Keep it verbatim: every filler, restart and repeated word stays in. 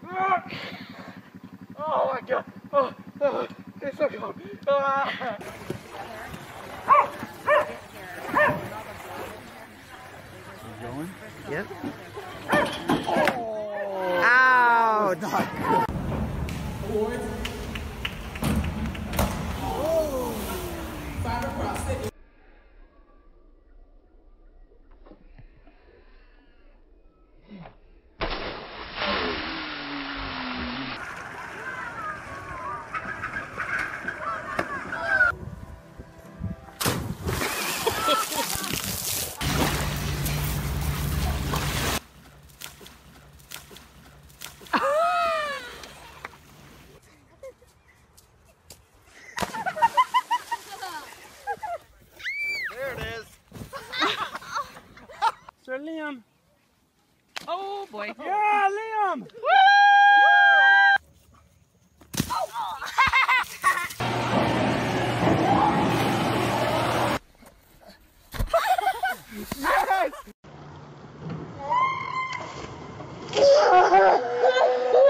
Oh my god! Oh, oh, it's so cold. Ah. Going? Yep. Oh. Ouch! Awards. Oh. Cybercross City. There it is. Sir Liam. Oh boy. Yeah, Liam. Woo! Yes!